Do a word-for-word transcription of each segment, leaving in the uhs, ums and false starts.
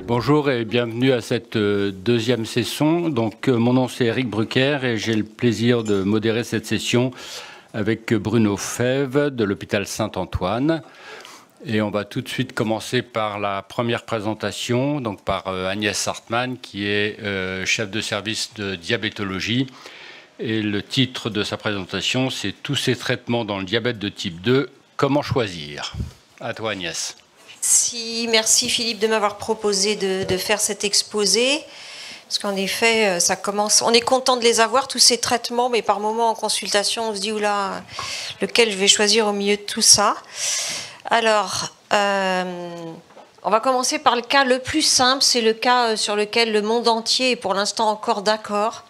Bonjour et bienvenue à cette deuxième session. Donc, mon nom c'est Eric Brucker et j'ai le plaisir de modérer cette session avec Bruno Fève de l'hôpital Saint-Antoine. Et on va tout de suite commencer par la première présentation, donc par Agnès Hartmann, qui est euh, chef de service de diabétologie. Et le titre de sa présentation, c'est « Tous ces traitements dans le diabète de type deux, comment choisir ?» À toi Agnès. Merci, merci Philippe de m'avoir proposé de, de faire cet exposé. Parce qu'en effet, ça commence. On est content de les avoir, tous ces traitements, mais par moments en consultation, on se dit, oula, lequel je vais choisir au milieu de tout ça. Alors, euh, on va commencer par le cas le plus simple, c'est le cas sur lequel le monde entier est pour l'instant encore d'accord.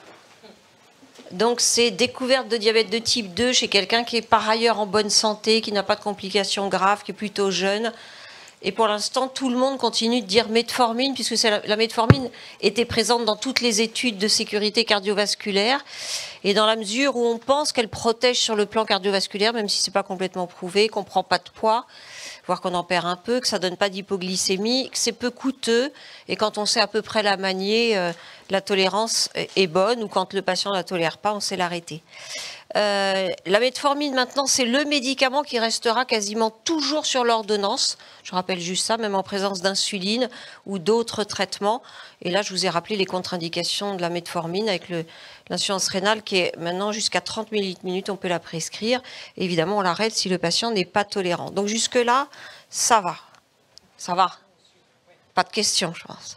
Donc, c'est découverte de diabète de type deux chez quelqu'un qui est par ailleurs en bonne santé, qui n'a pas de complications graves, qui est plutôt jeune. Et pour l'instant, tout le monde continue de dire metformine, puisque la, la metformine était présente dans toutes les études de sécurité cardiovasculaire. Et dans la mesure où on pense qu'elle protège sur le plan cardiovasculaire, même si ce n'est pas complètement prouvé, qu'on ne prend pas de poids, voire qu'on en perd un peu, que ça ne donne pas d'hypoglycémie, que c'est peu coûteux, et quand on sait à peu près la manier, euh, la tolérance est bonne, ou quand le patient ne la tolère pas, on sait l'arrêter. Euh, la metformine, maintenant, c'est le médicament qui restera quasiment toujours sur l'ordonnance. Je rappelle juste ça, même en présence d'insuline ou d'autres traitements. Et là, je vous ai rappelé les contre-indications de la metformine avec l'insuffisance rénale qui est maintenant jusqu'à trente millilitres, on peut la prescrire. Et évidemment, on l'arrête si le patient n'est pas tolérant. Donc jusque-là, ça va. Ça va. Pas de questions, je pense.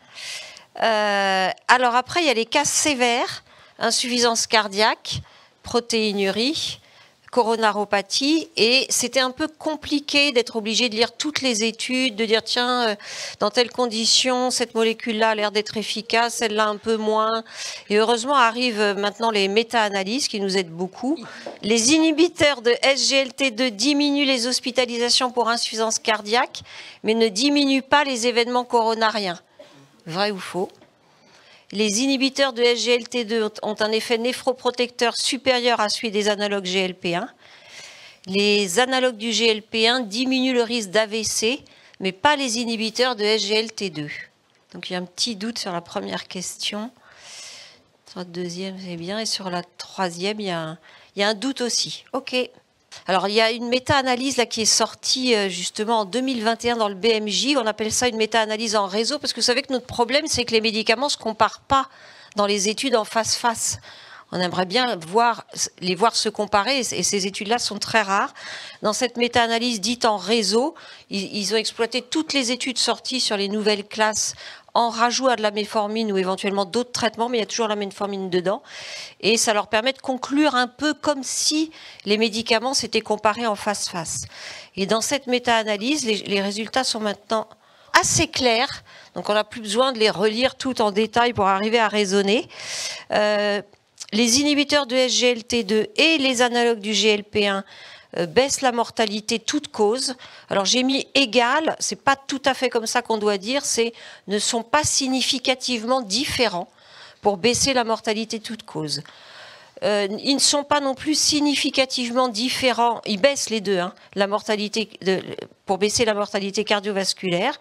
Euh, alors après, il y a les cas sévères, insuffisance cardiaque, protéinurie, coronaropathie, et c'était un peu compliqué d'être obligé de lire toutes les études, de dire tiens, euh, dans telles conditions, cette molécule-là a l'air d'être efficace, celle-là un peu moins. Et heureusement arrivent maintenant les méta-analyses qui nous aident beaucoup. Les inhibiteurs de S G L T deux diminuent les hospitalisations pour insuffisance cardiaque, mais ne diminuent pas les événements coronariens. Vrai ou faux ? Les inhibiteurs de S G L T deux ont un effet néphroprotecteur supérieur à celui des analogues G L P un. Les analogues du G L P un diminuent le risque d'A V C, mais pas les inhibiteurs de S G L T deux. Donc il y a un petit doute sur la première question. Sur la deuxième, c'est bien. Et sur la troisième, il y a un, il y a un doute aussi. OK. Alors, il y a une méta-analyse là qui est sortie justement en deux mille vingt et un dans le B M J. On appelle ça une méta-analyse en réseau parce que vous savez que notre problème, c'est que les médicaments ne se comparent pas dans les études en face-face. On aimerait bien voir, les voir se comparer et ces études-là sont très rares. Dans cette méta-analyse dite en réseau, ils, ils ont exploité toutes les études sorties sur les nouvelles classes en rajout à de la metformine ou éventuellement d'autres traitements, mais il y a toujours la metformine dedans. Et ça leur permet de conclure un peu comme si les médicaments s'étaient comparés en face-face. Et dans cette méta-analyse, les, les résultats sont maintenant assez clairs. Donc on n'a plus besoin de les relire tout en détail pour arriver à raisonner. Euh, les inhibiteurs de S G L T deux et les analogues du G L P un baisse la mortalité toute cause. Alors j'ai mis égal, c'est pas tout à fait comme ça qu'on doit dire, c'est ne sont pas significativement différents pour baisser la mortalité toute cause. Euh, ils ne sont pas non plus significativement différents, ils baissent les deux, hein, la mortalité de, pour baisser la mortalité cardiovasculaire.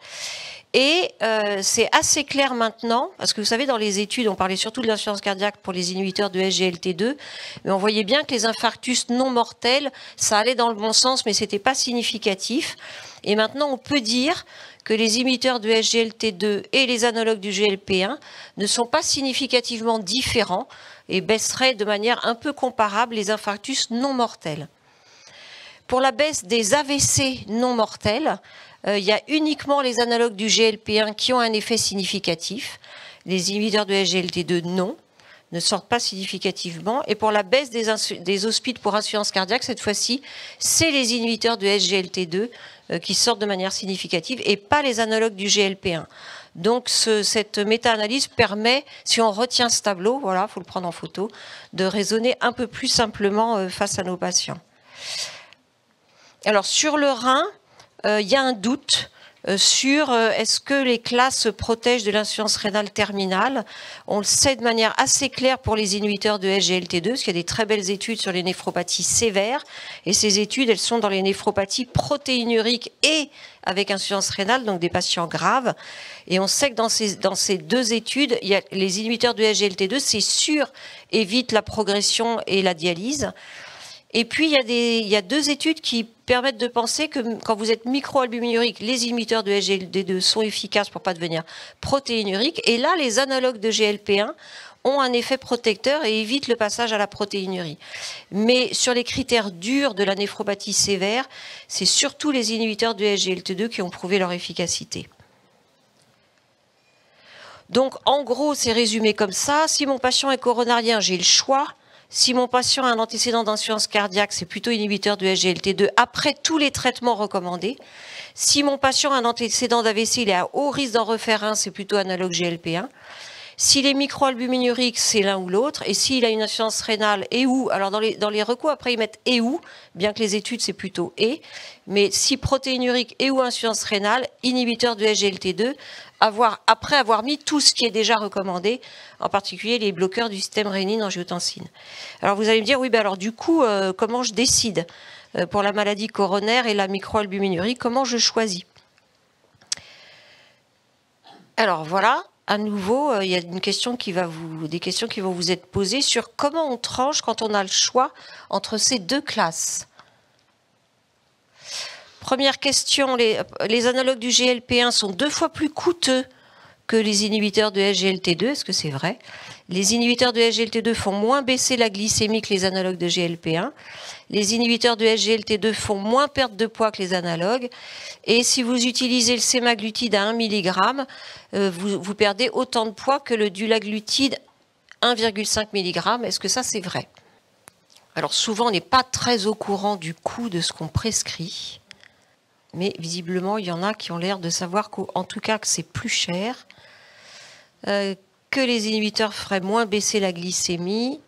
Et euh, c'est assez clair maintenant, parce que vous savez, dans les études, on parlait surtout de l'insuffisance cardiaque pour les inhibiteurs de S G L T deux, mais on voyait bien que les infarctus non mortels, ça allait dans le bon sens, mais c'était pas significatif. Et maintenant, on peut dire que les inhibiteurs de S G L T deux et les analogues du G L P un ne sont pas significativement différents et baisseraient de manière un peu comparable les infarctus non mortels. Pour la baisse des A V C non mortels, Euh, il y a uniquement les analogues du G L P un qui ont un effet significatif. Les inhibiteurs de S G L T deux, non, ne sortent pas significativement. Et pour la baisse des, des hospites pour insuffisance cardiaque, cette fois-ci, c'est les inhibiteurs de S G L T deux euh, qui sortent de manière significative et pas les analogues du G L P un. Donc ce, cette méta-analyse permet, si on retient ce tableau, voilà, il faut le prendre en photo, de raisonner un peu plus simplement euh, face à nos patients. Alors sur le rein, il euh, y a un doute euh, sur euh, est-ce que les classes protègent de l'insuffisance rénale terminale. On le sait de manière assez claire pour les inhibiteurs de S G L T deux, parce qu'il y a des très belles études sur les néphropathies sévères, et ces études, elles sont dans les néphropathies protéinuriques et avec insuffisance rénale, donc des patients graves. Et on sait que dans ces, dans ces deux études, il y a les inhibiteurs de S G L T deux, c'est sûr, évitent la progression et la dialyse. Et puis, il y, a des, il y a deux études qui permettent de penser que quand vous êtes microalbuminurique, les inhibiteurs de S G L T deux sont efficaces pour ne pas devenir protéinurique. Et là, les analogues de G L P un ont un effet protecteur et évitent le passage à la protéinurie. Mais sur les critères durs de la néphropathie sévère, c'est surtout les inhibiteurs de S G L T deux qui ont prouvé leur efficacité. Donc, en gros, c'est résumé comme ça. Si mon patient est coronarien, j'ai le choix. Si mon patient a un antécédent d'insuffisance cardiaque, c'est plutôt inhibiteur de S G L T deux après tous les traitements recommandés. Si mon patient a un antécédent d'A V C, il est à haut risque d'en refaire un, c'est plutôt analogue G L P un. S'il est microalbuminurique, c'est l'un ou l'autre. Et s'il a une insuffisance rénale et ou, alors dans les, dans les recours, après ils mettent et ou, bien que les études c'est plutôt et. Mais si protéinurique et ou insuffisance rénale, inhibiteur de S G L T deux, avoir, après avoir mis tout ce qui est déjà recommandé, en particulier les bloqueurs du système rénine-angiotensine. Alors vous allez me dire, oui, ben alors du coup, euh, comment je décide euh, pour la maladie coronaire et la microalbuminurie, comment je choisis? Alors voilà. À nouveau, euh, il y a une question qui va vous, des questions qui vont vous être posées sur comment on tranche quand on a le choix entre ces deux classes. Première question, les, les analogues du G L P un sont deux fois plus coûteux que les inhibiteurs de S G L T deux. Est-ce que c'est vrai? Les inhibiteurs de S G L T deux font moins baisser la glycémie que les analogues de G L P un. Les inhibiteurs de S G L T deux font moins perdre de poids que les analogues. Et si vous utilisez le sémaglutide à un milligramme, euh, vous, vous perdez autant de poids que le dulaglutide un virgule cinq milligrammes. Est-ce que ça, c'est vrai? Alors souvent, on n'est pas très au courant du coût de ce qu'on prescrit. Mais visiblement, il y en a qui ont l'air de savoir qu'en tout cas que c'est plus cher, euh, que les inhibiteurs feraient moins baisser la glycémie,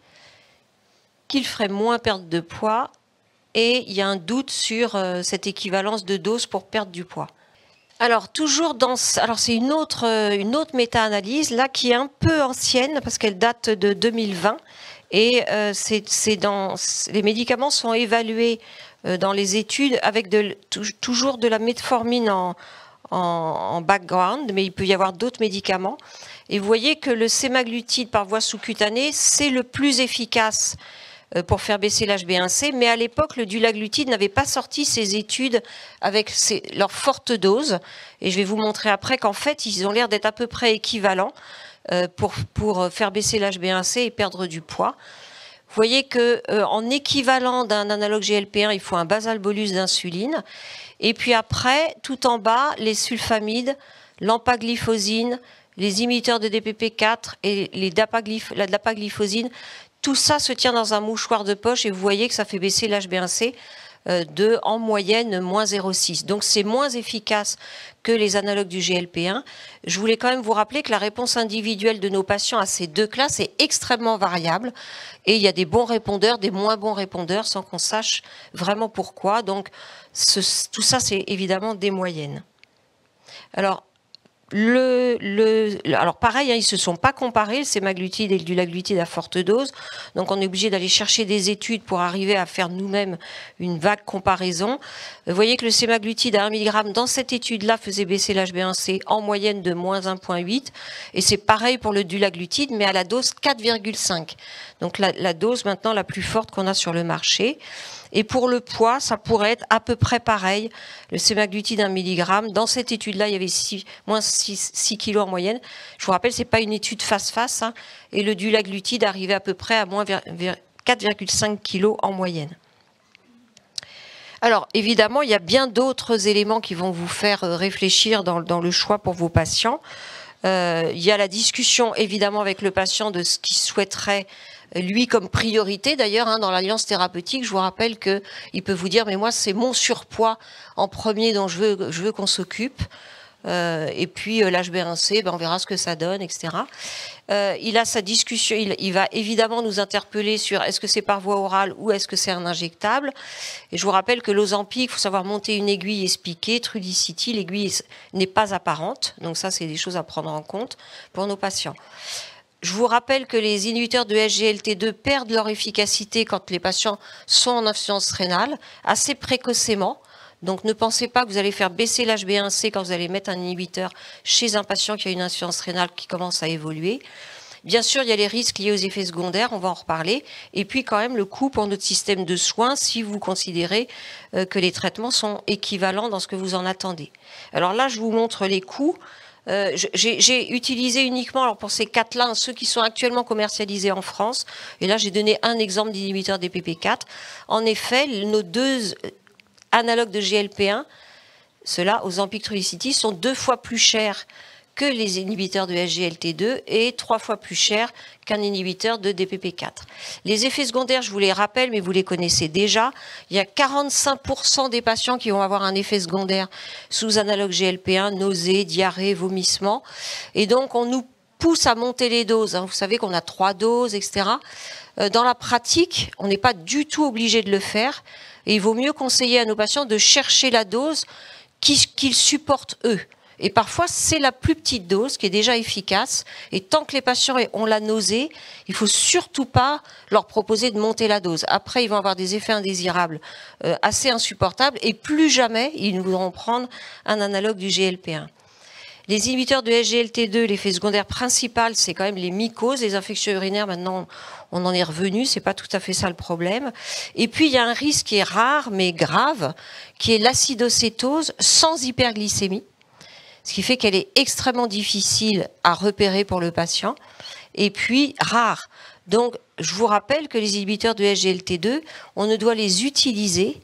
qu'ils feraient moins perdre de poids, et il y a un doute sur euh, cette équivalence de dose pour perdre du poids. Alors toujours dans, alors c'est une autre une autre méta-analyse là qui est un peu ancienne parce qu'elle date de deux mille vingt et euh, c'est c'est dans les médicaments sont évalués dans les études avec de, toujours de la metformine en, en, en background, mais il peut y avoir d'autres médicaments. Et vous voyez que le sémaglutide par voie sous-cutanée, c'est le plus efficace pour faire baisser l'H b un C, mais à l'époque, le dulaglutide n'avait pas sorti ses études avec ses, leur forte dose. Et je vais vous montrer après qu'en fait, ils ont l'air d'être à peu près équivalents pour, pour faire baisser l'H b un C et perdre du poids. Vous voyez que euh, en équivalent d'un analogue G L P un, il faut un basal bolus d'insuline. Et puis après, tout en bas, les sulfamides, l'empagliflozine, les inhibiteurs de D P P quatre et les dapaglif la dapagliflozine, tout ça se tient dans un mouchoir de poche et vous voyez que ça fait baisser l'H b un C euh, de, en moyenne, moins zéro virgule six. Donc c'est moins efficace que les analogues du G L P un. Je voulais quand même vous rappeler que la réponse individuelle de nos patients à ces deux classes est extrêmement variable. Et il y a des bons répondeurs, des moins bons répondeurs, sans qu'on sache vraiment pourquoi. Donc, ce, tout ça, c'est évidemment des moyennes. Alors, le, le, alors pareil, hein, ils ne se sont pas comparés, le sémaglutide et le dulaglutide à forte dose. Donc, on est obligé d'aller chercher des études pour arriver à faire nous-mêmes une vague comparaison. Vous voyez que le sémaglutide à un milligramme, dans cette étude-là, faisait baisser l'H b un C en moyenne de moins un virgule huit. Et c'est pareil pour le dulaglutide, mais à la dose quatre virgule cinq. Donc, la, la dose maintenant la plus forte qu'on a sur le marché. Et pour le poids, ça pourrait être à peu près pareil. Le sémaglutide un milligramme, dans cette étude-là, il y avait six, moins six kilos en moyenne. Je vous rappelle, ce n'est pas une étude face-face. Hein, et le dulaglutide arrivait à peu près à moins quatre virgule cinq kilos en moyenne. Alors, évidemment, il y a bien d'autres éléments qui vont vous faire réfléchir dans, dans le choix pour vos patients. Euh, il y a la discussion, évidemment, avec le patient de ce qu'il souhaiterait lui comme priorité. D'ailleurs, hein, dans l'alliance thérapeutique, je vous rappelle qu'il peut vous dire, mais moi, c'est mon surpoids en premier dont je veux, je veux qu'on s'occupe. Euh, et puis euh, l'H b un C, ben, on verra ce que ça donne, et cetera. Euh, il a sa discussion, il, il va évidemment nous interpeller sur est-ce que c'est par voie orale ou est-ce que c'est un injectable. Et je vous rappelle que l'Ozempic, il faut savoir monter une aiguille et se piquer. Trulicity, l'aiguille n'est pas apparente. Donc ça, c'est des choses à prendre en compte pour nos patients. Je vous rappelle que les inhibiteurs de S G L T deux perdent leur efficacité quand les patients sont en insuffisance rénale, assez précocement. Donc ne pensez pas que vous allez faire baisser l'H b un C quand vous allez mettre un inhibiteur chez un patient qui a une insuffisance rénale qui commence à évoluer. Bien sûr, il y a les risques liés aux effets secondaires, on va en reparler. Et puis quand même le coût pour notre système de soins si vous considérez que les traitements sont équivalents dans ce que vous en attendez. Alors là, je vous montre les coûts. Euh, j'ai utilisé uniquement, alors pour ces quatre-là, ceux qui sont actuellement commercialisés en France. Et là, j'ai donné un exemple d'inhibiteur D P P quatre. En effet, nos deux analogues de G L P un, ceux-là, Ozempic, Trulicity, sont deux fois plus chers que les inhibiteurs de S G L T deux et trois fois plus chers qu'un inhibiteur de D P P quatre. Les effets secondaires, je vous les rappelle, mais vous les connaissez déjà. Il y a quarante-cinq pour cent des patients qui vont avoir un effet secondaire sous analogue G L P un, nausées, diarrhée, vomissements. Et donc, on nous pousse à monter les doses. Vous savez qu'on a trois doses, et cetera. Dans la pratique, on n'est pas du tout obligé de le faire. Et il vaut mieux conseiller à nos patients de chercher la dose qu'ils supportent eux. Et parfois, c'est la plus petite dose qui est déjà efficace. Et tant que les patients ont la nausée, il ne faut surtout pas leur proposer de monter la dose. Après, ils vont avoir des effets indésirables euh, assez insupportables. Et plus jamais, ils ne voudront prendre un analogue du G L P un. Les inhibiteurs de S G L T deux, l'effet secondaire principal, c'est quand même les mycoses, les infections urinaires. Maintenant, on en est revenu, c'est pas tout à fait ça le problème. Et puis, il y a un risque qui est rare, mais grave, qui est l'acidocétose sans hyperglycémie, ce qui fait qu'elle est extrêmement difficile à repérer pour le patient, et puis rare. Donc, je vous rappelle que les inhibiteurs de S G L T deux, on ne doit les utiliser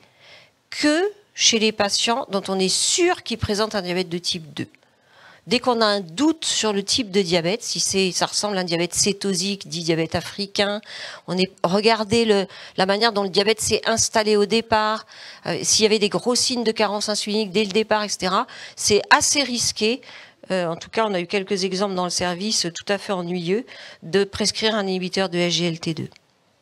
que chez les patients dont on est sûr qu'ils présentent un diabète de type deux. Dès qu'on a un doute sur le type de diabète, si c'est, ça ressemble à un diabète cétosique, dit diabète africain, on est, regardez le, la manière dont le diabète s'est installé au départ, euh, s'il y avait des gros signes de carence insulinique dès le départ, et cetera. C'est assez risqué. Euh, en tout cas, on a eu quelques exemples dans le service tout à fait ennuyeux de prescrire un inhibiteur de S G L T deux.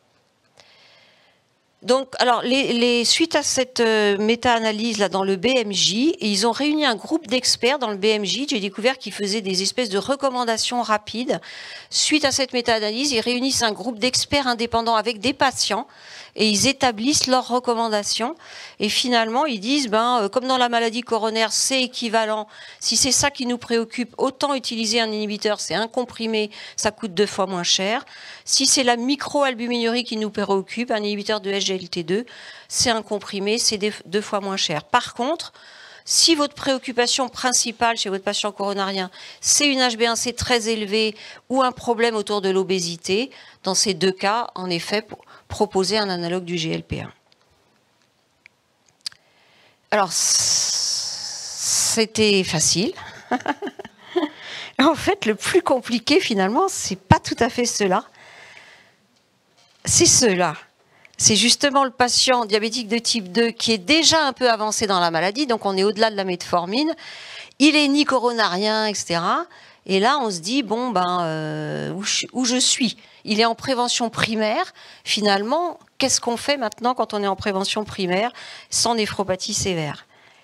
Donc, alors, les, les, suite à cette euh, méta-analyse là dans le B M J, ils ont réuni un groupe d'experts dans le B M J. J'ai découvert qu'ils faisaient des espèces de recommandations rapides. Suite à cette méta-analyse, ils réunissent un groupe d'experts indépendants avec des patients et ils établissent leurs recommandations. Et finalement, ils disent, ben, euh, comme dans la maladie coronaire, c'est équivalent. Si c'est ça qui nous préoccupe, autant utiliser un inhibiteur, c'est un comprimé, ça coûte deux fois moins cher. Si c'est la microalbuminurie qui nous préoccupe, un inhibiteur de S G L T deux, c'est un comprimé, c'est deux fois moins cher. Par contre, si votre préoccupation principale chez votre patient coronarien, c'est une H b un C très élevée ou un problème autour de l'obésité, dans ces deux cas, en effet, proposer un analogue du G L P un. Alors, c'était facile. En fait, le plus compliqué, finalement, c'est pas tout à fait cela. C'est cela. C'est justement le patient diabétique de type deux qui est déjà un peu avancé dans la maladie, donc on est au-delà de la metformine. Il est ni coronarien, et cetera. Et là, on se dit, bon, ben, euh, où, je, où je suis? Il est en prévention primaire. Finalement, qu'est-ce qu'on fait maintenant quand on est en prévention primaire sans néphropathie sévère?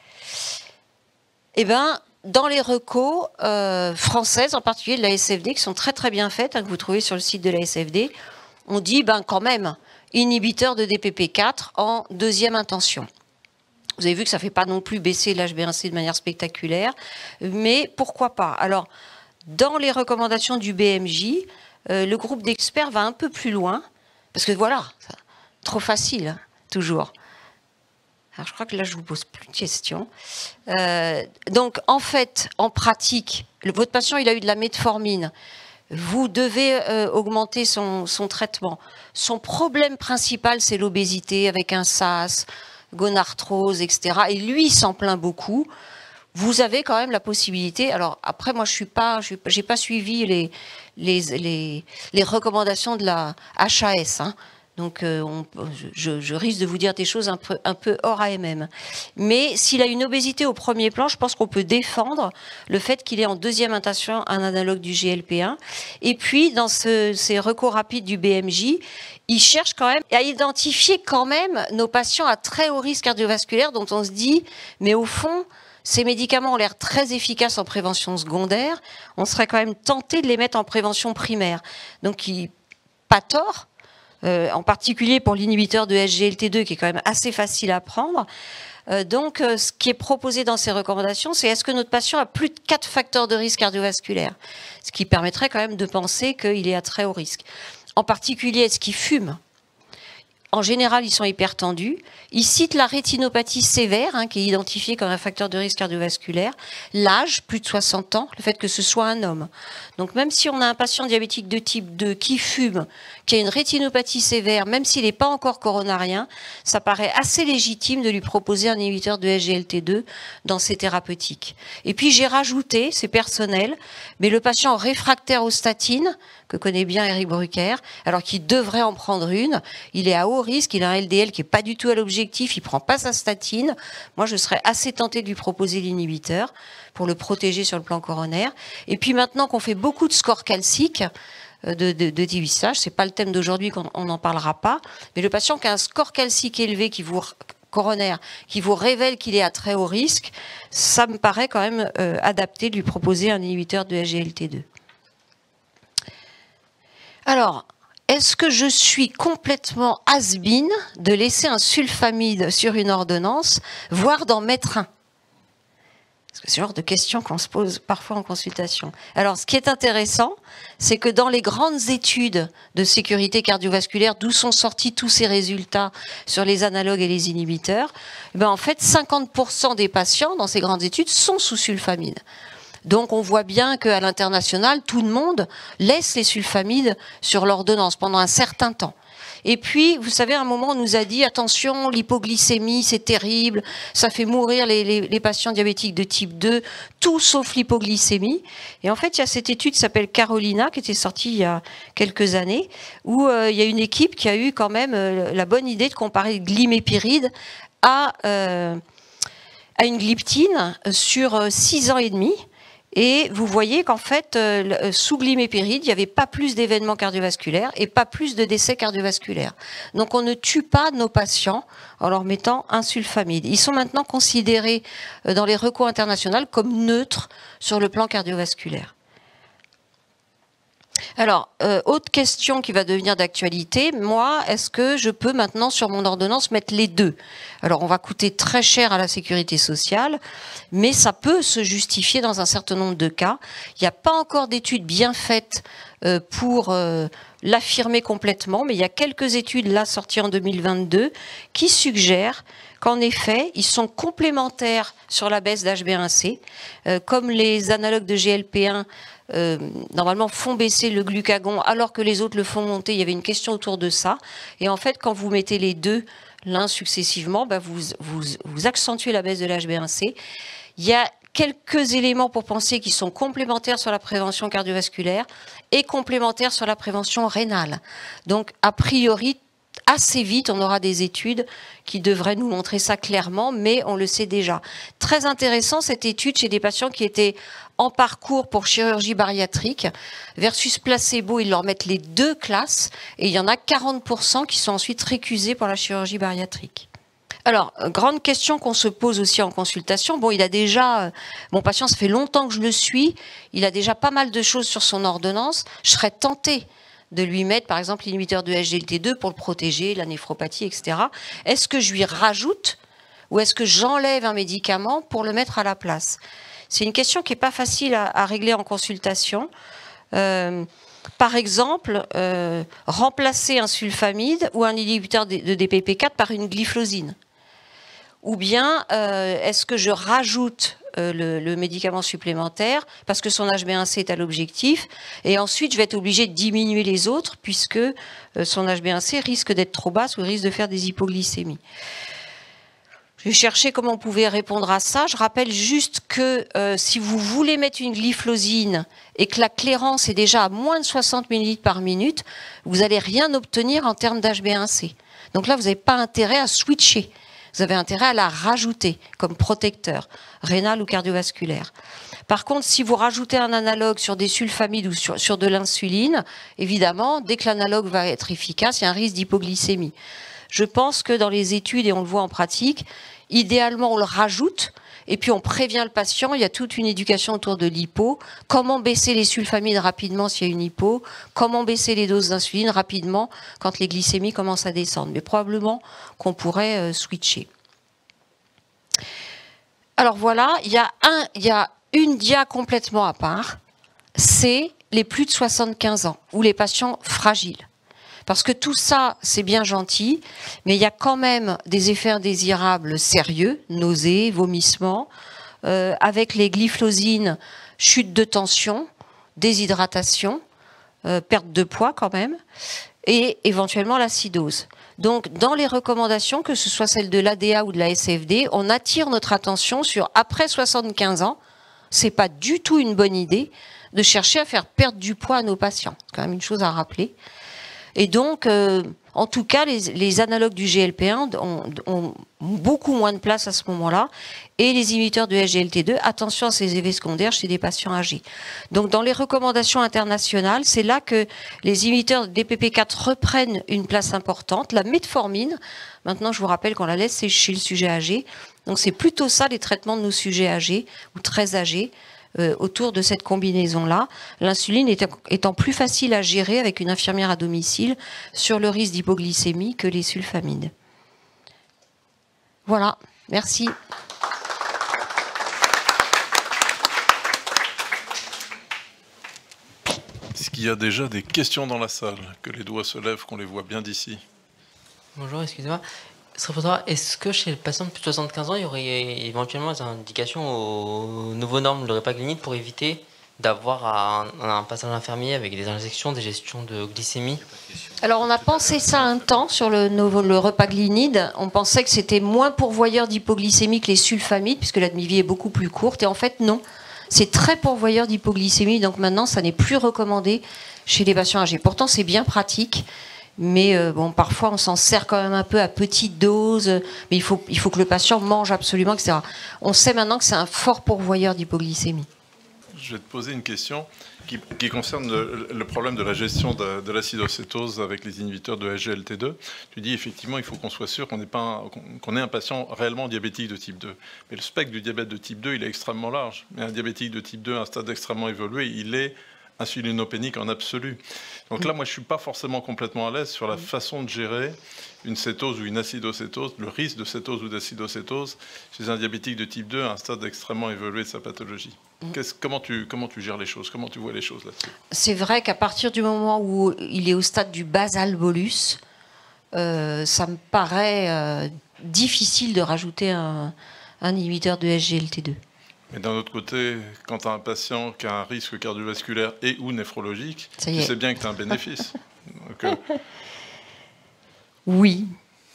Eh bien, dans les recos euh, françaises, en particulier de la S F D, qui sont très très bien faites, hein, que vous trouvez sur le site de la S F D, on dit, ben quand même, inhibiteur de D P P quatre en deuxième intention. Vous avez vu que ça ne fait pas non plus baisser l'H b un C de manière spectaculaire, mais pourquoi pas? Alors, dans les recommandations du B M J, euh, le groupe d'experts va un peu plus loin, parce que voilà, ça, trop facile, hein, toujours. Alors, je crois que là, je vous pose plus de questions. Euh, donc, en fait, en pratique, le, votre patient, il a eu de la metformine. Vous devez euh, augmenter son, son traitement. Son problème principal, c'est l'obésité avec un S A S, gonarthrose, et cetera. Et lui, il s'en plaint beaucoup. Vous avez quand même la possibilité. Alors après, moi, je suis pas, je n'ai pas suivi les, les, les, les recommandations de la H A S. Hein. Donc euh, on, je, je risque de vous dire des choses un peu, un peu hors A M M. Mais s'il a une obésité au premier plan, je pense qu'on peut défendre le fait qu'il ait en deuxième intention un analogue du G L P un. Et puis, dans ce, ces recours rapides du B M J, il cherche quand même à identifier quand même nos patients à très haut risque cardiovasculaire dont on se dit, mais au fond, ces médicaments ont l'air très efficaces en prévention secondaire. On serait quand même tenté de les mettre en prévention primaire. Donc, il, pas tort. Euh, en particulier pour l'inhibiteur de S G L T deux, qui est quand même assez facile à prendre. Euh, donc, euh, ce qui est proposé dans ces recommandations, c'est est-ce que notre patient a plus de quatre facteurs de risque cardiovasculaire? Ce qui permettrait quand même de penser qu'il est à très haut risque. En particulier, est-ce qu'il fume? En général, ils sont hypertendus. Ils citent la rétinopathie sévère, hein, qui est identifiée comme un facteur de risque cardiovasculaire. L'âge, plus de soixante ans, le fait que ce soit un homme. Donc même si on a un patient diabétique de type deux qui fume, qui a une rétinopathie sévère, même s'il n'est pas encore coronarien, ça paraît assez légitime de lui proposer un inhibiteur de S G L T deux dans ces thérapeutiques. Et puis j'ai rajouté, c'est personnel, mais le patient réfractaire aux statines, que connaît bien Éric Brucker, alors qu'il devrait en prendre une, il est à haut risque, il a un L D L qui n'est pas du tout à l'objectif, il ne prend pas sa statine. Moi, je serais assez tentée de lui proposer l'inhibiteur pour le protéger sur le plan coronaire. Et puis maintenant qu'on fait beaucoup de scores calciques, de, de, de dévissage, ce n'est pas le thème d'aujourd'hui, on n'en parlera pas, mais le patient qui a un score calcique élevé qui vous coronaire, qui vous révèle qu'il est à très haut risque, ça me paraît quand même euh, adapté de lui proposer un inhibiteur de S G L T deux. Alors, est-ce que je suis complètement has-been de laisser un sulfamide sur une ordonnance, voire d'en mettre un? Parce que c'est le genre de questions qu'on se pose parfois en consultation. Alors, ce qui est intéressant, c'est que dans les grandes études de sécurité cardiovasculaire, d'où sont sortis tous ces résultats sur les analogues et les inhibiteurs, ben en fait, cinquante pour cent des patients dans ces grandes études sont sous sulfamide. Donc on voit bien qu'à l'international, tout le monde laisse les sulfamides sur l'ordonnance pendant un certain temps. Et puis, vous savez, à un moment, on nous a dit, attention, l'hypoglycémie, c'est terrible, ça fait mourir les, les, les patients diabétiques de type deux, tout sauf l'hypoglycémie. Et en fait, il y a cette étude qui s'appelle Carolina, qui était sortie il y a quelques années, où euh, il y a une équipe qui a eu quand même euh, la bonne idée de comparer le glimépiride à, euh, à une glyptine sur six ans et demi. Et vous voyez qu'en fait, euh, sous glimépiride, il n'y avait pas plus d'événements cardiovasculaires et pas plus de décès cardiovasculaires. Donc on ne tue pas nos patients en leur mettant un sulfamide. Ils sont maintenant considérés euh, dans les recours internationaux comme neutres sur le plan cardiovasculaire. Alors, euh, autre question qui va devenir d'actualité, moi, est-ce que je peux maintenant sur mon ordonnance mettre les deux? Alors, on va coûter très cher à la sécurité sociale, mais ça peut se justifier dans un certain nombre de cas. Il n'y a pas encore d'études bien faites euh, pour euh, l'affirmer complètement, mais il y a quelques études là sorties en deux mille vingt-deux qui suggèrent qu'en effet, ils sont complémentaires sur la baisse d'H B un C, euh, comme les analogues de G L P un Euh, normalement font baisser le glucagon alors que les autres le font monter. Il y avait une question autour de ça. Et en fait, quand vous mettez les deux, l'un successivement, bah vous, vous, vous accentuez la baisse de l'H B un C. Il y a quelques éléments pour penser qu'ils sont complémentaires sur la prévention cardiovasculaire et complémentaires sur la prévention rénale. Donc, a priori, assez vite, on aura des études qui devraient nous montrer ça clairement, mais on le sait déjà. Très intéressant, cette étude chez des patients qui étaient en parcours pour chirurgie bariatrique versus placebo, ils leur mettent les deux classes et il y en a quarante pour cent qui sont ensuite récusés pour la chirurgie bariatrique. Alors, grande question qu'on se pose aussi en consultation. Bon, il a déjà, mon patient, ça fait longtemps que je le suis, il a déjà pas mal de choses sur son ordonnance. Je serais tentée de lui mettre, par exemple, l'inhibiteur de S G L T deux pour le protéger, la néphropathie, et cetera. Est-ce que je lui rajoute ou est-ce que j'enlève un médicament pour le mettre à la place? C'est une question qui n'est pas facile à, à régler en consultation. Euh, par exemple, euh, remplacer un sulfamide ou un inhibiteur de, de D P P quatre par une glyphosine. Ou bien, euh, est-ce que je rajoute euh, le, le médicament supplémentaire parce que son H B un C est à l'objectif et ensuite je vais être obligé de diminuer les autres puisque euh, son H B un C risque d'être trop basse ou risque de faire des hypoglycémies. J'ai cherché comment on pouvait répondre à ça. Je rappelle juste que euh, si vous voulez mettre une glyphosine et que la clairance est déjà à moins de soixante millilitres par minute, vous n'allez rien obtenir en termes d'H b un C. Donc là, vous n'avez pas intérêt à switcher. Vous avez intérêt à la rajouter comme protecteur, rénal ou cardiovasculaire. Par contre, si vous rajoutez un analogue sur des sulfamides ou sur, sur de l'insuline, évidemment, dès que l'analogue va être efficace, il y a un risque d'hypoglycémie. Je pense que dans les études, et on le voit en pratique, idéalement, on le rajoute et puis on prévient le patient. Il y a toute une éducation autour de l'hypo. Comment baisser les sulfamides rapidement s'il y a une hypo? Comment baisser les doses d'insuline rapidement quand les glycémies commencent à descendre? Mais probablement qu'on pourrait euh, switcher. Alors voilà, il y a, un, il y a une dia complètement à part. C'est les plus de soixante-quinze ans ou les patients fragiles. Parce que tout ça, c'est bien gentil, mais il y a quand même des effets indésirables sérieux, nausées, vomissements, euh, avec les glyphosines, chute de tension, déshydratation, euh, perte de poids quand même, et éventuellement l'acidose. Donc, dans les recommandations, que ce soit celle de l'A D A ou de la S F D, on attire notre attention sur après soixante-quinze ans, c'est pas du tout une bonne idée de chercher à faire perdre du poids à nos patients. C'est quand même une chose à rappeler. Et donc, euh, en tout cas, les, les analogues du G L P un ont, ont beaucoup moins de place à ce moment-là. Et les inhibiteurs de S G L T deux, attention à ces effets secondaires chez des patients âgés. Donc, dans les recommandations internationales, c'est là que les inhibiteurs D P P quatre reprennent une place importante. La metformine, maintenant, je vous rappelle qu'on la laisse, c'est chez le sujet âgé. Donc, c'est plutôt ça, les traitements de nos sujets âgés ou très âgés. Euh, autour de cette combinaison-là, l'insuline étant, étant plus facile à gérer avec une infirmière à domicile sur le risque d'hypoglycémie que les sulfamides. Voilà, merci. Est-ce qu'il y a déjà des questions dans la salle? Que les doigts se lèvent, qu'on les voit bien d'ici. Bonjour, excusez-moi. Est-ce que chez le patient de plus de soixante-quinze ans, il y aurait éventuellement des indications aux nouveaux normes de repaglynide pour éviter d'avoir un, un passage infirmier avec des injections, des gestions de glycémie? Alors on a pensé ça un temps sur le, le repaglynide. On pensait que c'était moins pourvoyeur d'hypoglycémie que les sulfamides, puisque la demi-vie est beaucoup plus courte. Et en fait, non. C'est très pourvoyeur d'hypoglycémie. Donc maintenant, ça n'est plus recommandé chez les patients âgés. Pourtant, c'est bien pratique. Mais euh, bon, parfois on s'en sert quand même un peu à petite dose, mais il faut, il faut que le patient mange absolument, et cetera. On sait maintenant que c'est un fort pourvoyeur d'hypoglycémie. Je vais te poser une question qui, qui concerne le, le problème de la gestion de, de l'acidocétose avec les inhibiteurs de S G L T deux. Tu dis effectivement il faut qu'on soit sûr qu'on n'ait pas un, qu'on ait un patient réellement diabétique de type deux. Mais le spectre du diabète de type deux, il est extrêmement large. Mais un diabétique de type deux à un stade extrêmement évolué, il est insulinopénique en absolu. Donc là, moi, je ne suis pas forcément complètement à l'aise sur la façon de gérer une cétose ou une acidocétose, le risque de cétose ou d'acidocétose chez un diabétique de type deux à un stade extrêmement évolué de sa pathologie. Comment tu, comment tu gères les choses? Comment tu vois les choses là-dessus? C'est vrai qu'à partir du moment où il est au stade du basal bolus, euh, ça me paraît euh, difficile de rajouter un, un inhibiteur de S G L T deux. Mais d'un autre côté, quand tu as un patient qui a un risque cardiovasculaire et ou néphrologique, tu sais bien que tu as un bénéfice. Donc, euh... Oui.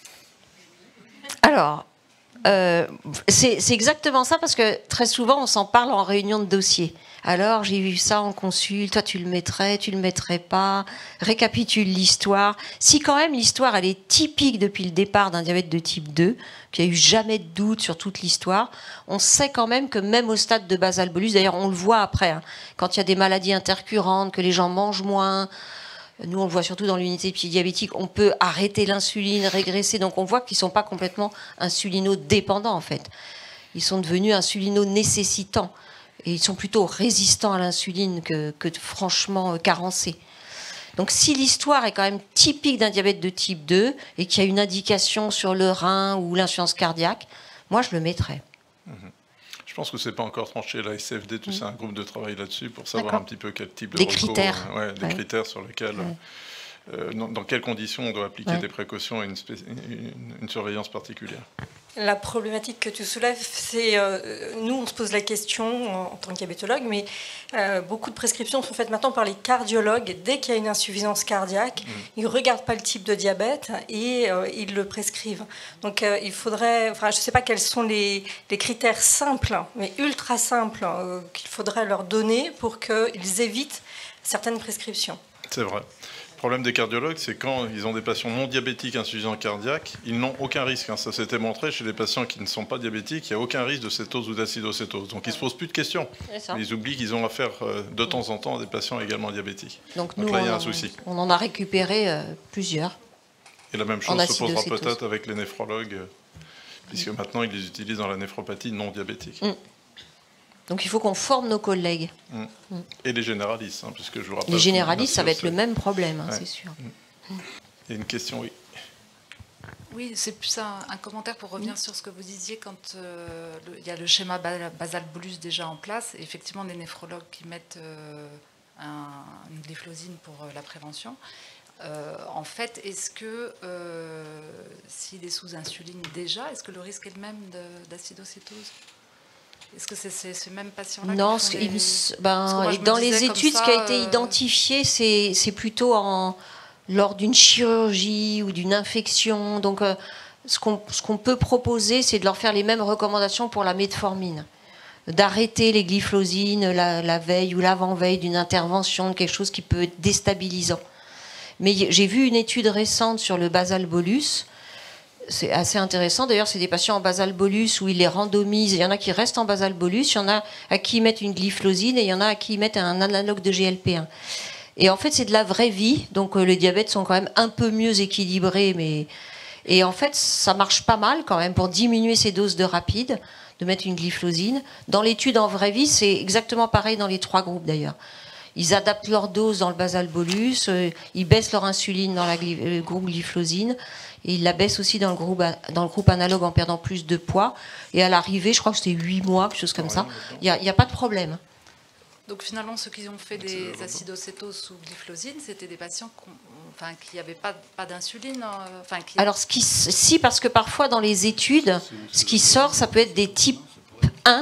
Alors, euh, c'est exactement ça, parce que très souvent, on s'en parle en réunion de dossier. Alors, j'ai vu ça en consul, toi tu le mettrais, tu le mettrais pas, récapitule l'histoire. Si quand même l'histoire, elle est typique depuis le départ d'un diabète de type deux, qu'il n'y a eu jamais de doute sur toute l'histoire, on sait quand même que même au stade de basal bolus, d'ailleurs on le voit après, hein, quand il y a des maladies intercurrentes, que les gens mangent moins, nous on le voit surtout dans l'unité diabétique, on peut arrêter l'insuline, régresser, donc on voit qu'ils ne sont pas complètement insulino-dépendants en fait. Ils sont devenus insulino-nécessitants. Et ils sont plutôt résistants à l'insuline que, que franchement carencés. Donc si l'histoire est quand même typique d'un diabète de type deux et qu'il y a une indication sur le rein ou l'insuffisance cardiaque, moi je le mettrais. Mmh. Je pense que ce n'est pas encore tranché. La S F D, tu mmh. sais, un groupe de travail là-dessus pour savoir un petit peu quel type de des recours, critères. Euh, ouais, des ouais. critères sur lesquels, ouais. euh, dans, dans quelles conditions on doit appliquer ouais. des précautions et une, une, une surveillance particulière. La problématique que tu soulèves, c'est euh, nous, on se pose la question en, en tant que diabétologue, mais euh, beaucoup de prescriptions sont faites maintenant par les cardiologues. Dès qu'il y a une insuffisance cardiaque, mmh. ils ne regardent pas le type de diabète et euh, ils le prescrivent. Donc euh, il faudrait, enfin je ne sais pas quels sont les, les critères simples, mais ultra simples, euh, qu'il faudrait leur donner pour qu'ils évitent certaines prescriptions. C'est vrai. Le problème des cardiologues, c'est quand ils ont des patients non diabétiques insuffisants cardiaques, ils n'ont aucun risque. Hein. Ça s'était montré chez les patients qui ne sont pas diabétiques, il n'y a aucun risque de cétose ou d'acidocétose. Donc ils ne se posent plus de questions. Ils oublient qu'ils ont affaire de temps en temps à des patients également diabétiques. Donc, Donc nous, là, il y a un on, souci. On en a récupéré euh, plusieurs. Et la même chose se posera peut-être avec les néphrologues, puisque maintenant ils les utilisent dans la néphropathie non diabétique. Mm. Donc il faut qu'on forme nos collègues. Mmh. Mmh. Et les généralistes, hein, puisque je vous rappelle... Les généralistes, ça va être le même problème, hein, ouais. c'est sûr. Mmh. Il y a une question, oui. Oui, c'est plus un, un commentaire pour revenir mmh. sur ce que vous disiez quand euh, le, il y a le schéma basal-bolus déjà en place. Et effectivement, des néphrologues qui mettent euh, un, une glyphosine pour euh, la prévention. Euh, en fait, est-ce que euh, s'il est sous insuline déjà, est-ce que le risque est le même d'acidocétose ? Est-ce que c'est ces, ces mêmes patients-là? Non, qui les... ben, dans les études, ça, ce qui a été euh... identifié, c'est plutôt en, lors d'une chirurgie ou d'une infection. Donc, euh, ce qu'on ce qu'on peut proposer, c'est de leur faire les mêmes recommandations pour la metformine. D'arrêter les glyphosines la, la veille ou l'avant-veille d'une intervention, quelque chose qui peut être déstabilisant. Mais j'ai vu une étude récente sur le basal bolus. C'est assez intéressant. D'ailleurs, c'est des patients en basal bolus où ils les randomisent. Il y en a qui restent en basal bolus, il y en a à qui ils mettent une glyphosine et il y en a à qui ils mettent un analogue de G L P un. Et en fait, c'est de la vraie vie. Donc, euh, les diabètes sont quand même un peu mieux équilibrés. Mais... Et en fait, ça marche pas mal quand même pour diminuer ces doses de rapide, de mettre une glyphosine. Dans l'étude en vraie vie, c'est exactement pareil dans les trois groupes d'ailleurs. Ils adaptent leur dose dans le basal bolus, euh, ils baissent leur insuline dans le groupe glyphosine, et ils la baissent aussi dans le groupe, dans le groupe analogue en perdant plus de poids. Et à l'arrivée, je crois que c'était huit mois, quelque chose comme ça, il n'y a, a pas de problème. Donc finalement, ceux qui ont fait des acidocétoses sous glyphosine, c'était des patients enfin, qui n'avaient pas, pas d'insuline enfin, qui... Alors, ce qui, si, parce que parfois dans les études, ce qui sort, ça peut être des types un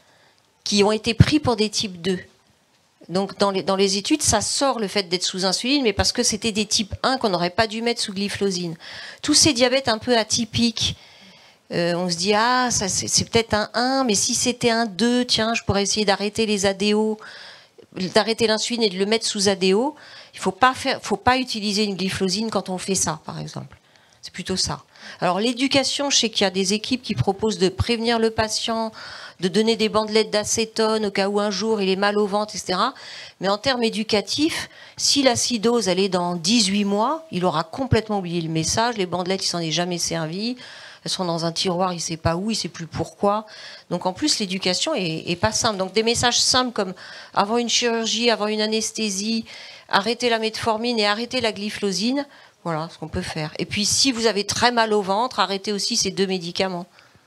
qui ont été pris pour des types deux. Donc dans les, dans les études, ça sort le fait d'être sous insuline, mais parce que c'était des types un qu'on n'aurait pas dû mettre sous glyphosine. Tous ces diabètes un peu atypiques, euh, on se dit, ah, c'est peut-être un un, mais si c'était un deux, tiens, je pourrais essayer d'arrêter les A D O, d'arrêter l'insuline et de le mettre sous A D O. Il ne faut pas faire, faut pas utiliser une glyphosine quand on fait ça, par exemple. C'est plutôt ça. Alors l'éducation, je sais qu'il y a des équipes qui proposent de prévenir le patient, de donner des bandelettes d'acétone au cas où un jour il est mal au ventre, et cetera. Mais en termes éducatifs, si l'acidose elle est dans dix-huit mois, il aura complètement oublié le message. Les bandelettes, il s'en est jamais servi. Elles sont dans un tiroir, il ne sait pas où, il ne sait plus pourquoi. Donc en plus, l'éducation est, est pas simple. Donc des messages simples comme avant une chirurgie, avant une anesthésie, arrêter la metformine et arrêter la glyphosine. Voilà ce qu'on peut faire. Et puis, si vous avez très mal au ventre, arrêtez aussi ces deux médicaments.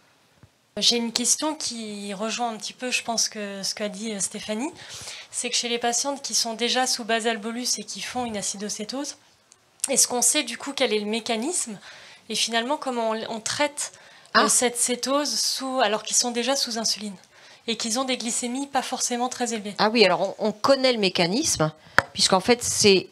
J'ai une question qui rejoint un petit peu, je pense, que ce qu'a dit Stéphanie. C'est que chez les patientes qui sont déjà sous basal bolus et qui font une acidocétose, est-ce qu'on sait du coup quel est le mécanisme et finalement comment on, on traite ah. cette cétose sous, alors qu'ils sont déjà sous insuline et qu'ils ont des glycémies pas forcément très élevées? Ah oui, alors on, on connaît le mécanisme, puisqu'en fait, c'est...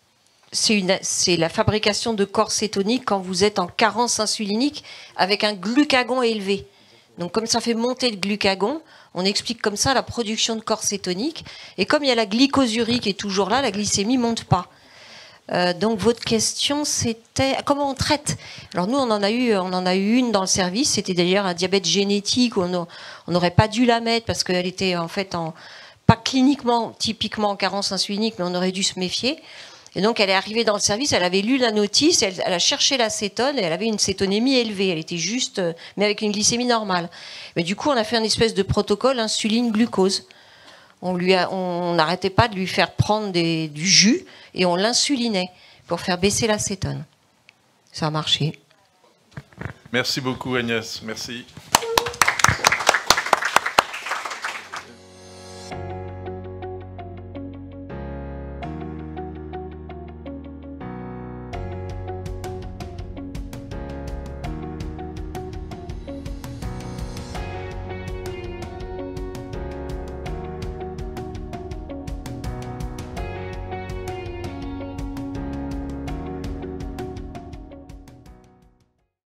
c'est la fabrication de corps cétoniques quand vous êtes en carence insulinique avec un glucagon élevé. Donc comme ça fait monter le glucagon, on explique comme ça la production de corps cétonique. Et comme il y a la glycosurie qui est toujours là, la glycémie ne monte pas. Euh, donc votre question c'était comment on traite? Alors nous on en a eu, on en a eu une dans le service. C'était d'ailleurs un diabète génétique où on n'aurait pas dû la mettre parce qu'elle était en fait en, pas cliniquement typiquement en carence insulinique, mais on aurait dû se méfier. Et donc, elle est arrivée dans le service, elle avait lu la notice, elle, elle a cherché l'acétone et elle avait une cétonémie élevée. Elle était juste, mais avec une glycémie normale. Mais du coup, on a fait un espèce de protocole insuline-glucose. On lui a, on n'arrêtait pas de lui faire prendre des, du jus et on l'insulinait pour faire baisser l'acétone. Ça a marché. Merci beaucoup, Agnès. Merci.